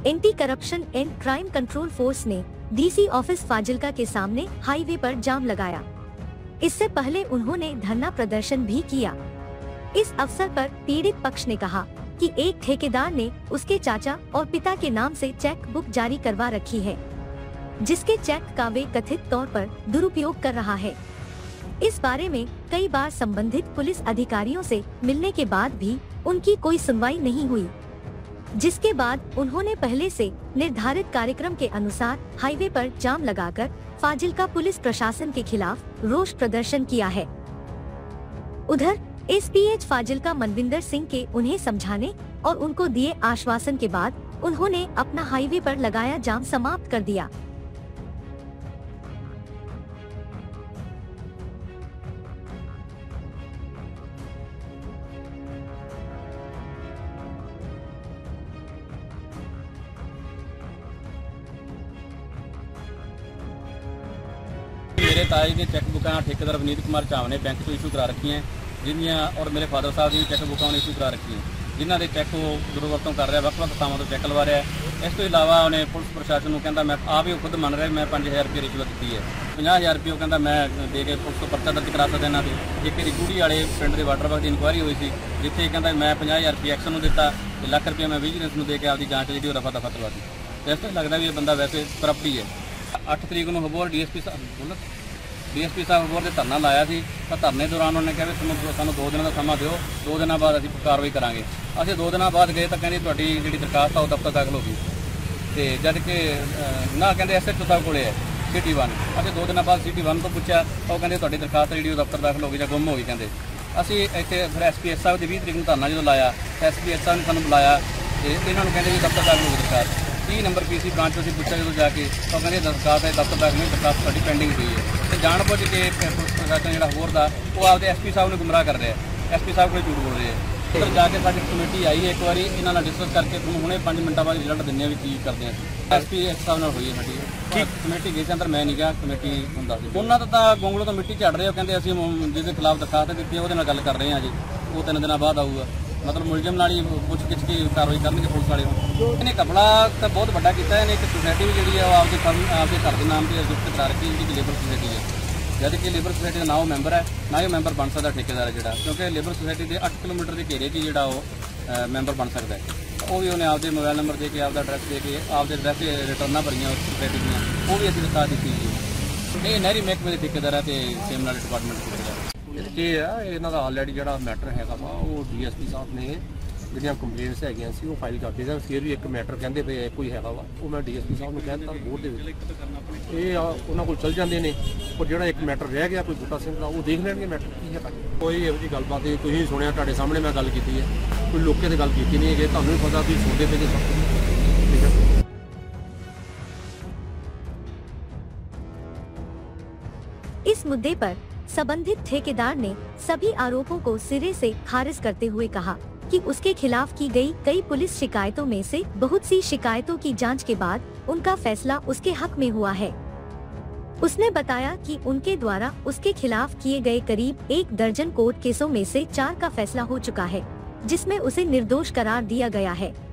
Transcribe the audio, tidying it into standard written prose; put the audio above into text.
Anti corruption and crime control force ने DC office Fazilka के सामने हाईवे पर जाम लगाया। इससे पहले उन्होंने धरना प्रदर्शन भी किया। इस अवसर पर पीड़ित पक्ष ने कहा कि एक ठेकेदार ने उसके चाचा और पिता के नाम से चेक बुक जारी करवा रखी है, जिसके चेक का वे कथित तौर पर दुरुपयोग कर रहा है। इस बारे में कई बार संबंधित पुलिस अधिकारियों से मिलने के बाद भी उनकी कोई सुनवाई नहीं हुई, जिसके बाद उन्होंने पहले से निर्धारित कार्यक्रम के अनुसार हाईवे पर जाम लगाकर फाजिल्का पुलिस प्रशासन के खिलाफ रोष प्रदर्शन किया है। उधर एसपीएच फाजिल्का मनविंदर सिंह के उन्हें समझाने और उनको दिए आश्वासन के बाद उन्होंने अपना हाईवे पर लगाया जाम समाप्त कर दिया। मेरे ताए की चैक बुक ठेकेदार वनीत कुमार चाव ने बैंक तो इशू करा रखी हैं, जिन्होंने और मेरे फादर साहब की चैक बुक इशू करा रखी है, जिन्हों के चैक दुरुवरतों कर रहा, ਵੱਖ-ਵੱਖ ਥਾਵਾਂ ਤੋਂ चैक लवा रहा है। इस तो इलावा उन्हें पुलिस प्रशासन को कहता मैं आप ही खुद मन रहा मैं 5000 रुपये रिश्वत दी है, 50,000 रुपये कहता मैं दे के पुलिस को पर्चा दर्ज करा सकता इन्हों की। एक रिकूड़ी वाले पिंड के वाटर वर्क की इनकुआरी हुई थी, जिथे कहता मैं 50,000 रुपये एक्शन दिता, लाख रुपये मैं विजिलेंस को दे के आपकी जाँच जी रफा दफा करवा दी। इस तो लगता भी ये बंदा वैसे करप्ट ही है। 8 तरीक को हबोर डीएसपी साहब हबोर से धरना लाया सी, तो धरने दौरान उन्होंने कहा भी सानू 2 दिन का समा दो, 2 दिन बाद असीं कार्रवाई करांगे। असीं 2 दिन बाद गए तो कहते तुहाडी जिहड़ी दरखास्त आ दफ्तर दाखल हो गई, तो जद कि ना कहते SHO साहब कोले है सिटी 1। असीं 2 दिन बाद सिटी 1 तो पूछा तो कहते तुहाडी दरखास्त जिहड़ी दफ्तर दाखल हो गई जां गुम हो गई। कहते असीं इत्थे फिर SPH साहब की 20 तरीक को धरना जो लाया, SPH साहब ने सानू बुलाया, तो इन्होंने कहते जी दफ्तर दाखल हो गई दरखास्त। 30 नंबर PC ब्रांच से पूछा जो जाके तो कहते दरखास्त है दफ्तर दाखल नहीं, दरखास्त साडी पेंडिंग हुई है। तो जान बुझ के पुलिस प्रशासन जो होर का वो आपके SP साहब ने गुमराह कर रहे हैं, SP साहब को झूठ बोल रहे हैं। उधर जाके साडी कमेटी आई है, एक बार इन्होंने डिस्कस करके तुम हुणे 5 मिनटों बाद रिजल्ट दिंदे भी चीज करते हैं। SPH साहब नाल हुई है साडी कमेटी गई अंदर, मैं नहीं गया, कमेटी हुंदा सी। उन्होंने तो गोंगलों तो मिट्टी झड़ रहे हो, कहते असीं जिहदे खिलाफ दरखास्त दी वो गल कर रहे हैं जी, वो 3 दिन बाद आऊगा, मतलब मुलजम नाल ही पुछ गिछ की कार्रवाई करनगे पुलिस वाले। इन्हें कपड़ा तो बहुत बड़ा किया, इन्हें एक सोसायटी भी जी आपके घर के नाम से रजिस्टर करा रखी है, जी लेबर सोसायटी है। जद कि लेबर सोसायटी का ना वो मैंबर है ना ही मैंबर बन सकता ठेकेदार है, क्योंकि लेबर सोसायटी के 8 किलोमीटर के घेरे च जो मैंबर बन सकता है। वो भी उन्हें आपके मोबाइल नंबर दे के आपका एड्रैस दे के आपके एड्रैस रिटर्न भरिया उस सोसायटी दी, वो भी अभी दसा दी जी। ये नहरी महकमे के ठेकेदार है तो सेम नाले डिपार्टमेंट ठेकेदार। ये है इन्हों का ऑलरेडी जो मैटर है वो DSP साहब ने ਜਿਹੜੀਆਂ ਕੰਪਲੇਂਟਸ ਹੈਗੀਆਂ ਸੀ ਉਹ ਫਾਈਲ ਕਰਦੇ ਸਨ। ਫਿਰ ਵੀ ਇੱਕ ਮੈਟਰ ਕਹਿੰਦੇ ਪਏ ਕੋਈ ਹੈਗਾ ਵਾ, ਉਹ ਮੈਂ DSP ਸਾਹਿਬ ਨੂੰ ਕਹਿ ਦਿੱਤਾ ਬੋਰਡ ਦੇ ਵਿੱਚ, ਇਹ ਉਹਨਾਂ ਕੋਲ ਚਲ ਜਾਂਦੇ ਨੇ। ਪਰ ਜਿਹੜਾ ਇੱਕ ਮੈਟਰ ਰਹਿ ਗਿਆ ਕੋਈ ਬੂਟਾ ਸਿੰਘ ਦਾ, ਉਹ ਦੇਖ ਲੈਣਗੇ ਮੈਟਰ ਕੀ ਹੈ। ਕੋਈ ਇਹੋ ਜਿਹੀ ਗੱਲਬਾਤ ਨਹੀਂ, ਤੁਸੀਂ ਸੁਣਿਆ ਤੁਹਾਡੇ ਸਾਹਮਣੇ ਮੈਂ ਗੱਲ ਕੀਤੀ ਹੈ, ਕੋਈ ਲੋਕੇ ਤੇ ਗੱਲ ਕੀਤੀ ਨਹੀਂ ਹੈਗੀ, ਤੁਹਾਨੂੰ ਵੀ ਪਤਾ ਵੀ ਸੁਣਦੇ ਪਏ ਜੇ ਸਭ ਕੁਝ ਠੀਕ ਹੈ। इस मुद्दे पर संबंधित ठेकेदार ने सभी आरोपों को सिरे से खारिज करते हुए कहा कि उसके खिलाफ की गई कई पुलिस शिकायतों में से बहुत सी शिकायतों की जांच के बाद उनका फैसला उसके हक में हुआ है। उसने बताया कि उनके द्वारा उसके खिलाफ किए गए करीब 1 दर्जन कोर्ट केसों में से 4 का फैसला हो चुका है, जिसमें उसे निर्दोष करार दिया गया है।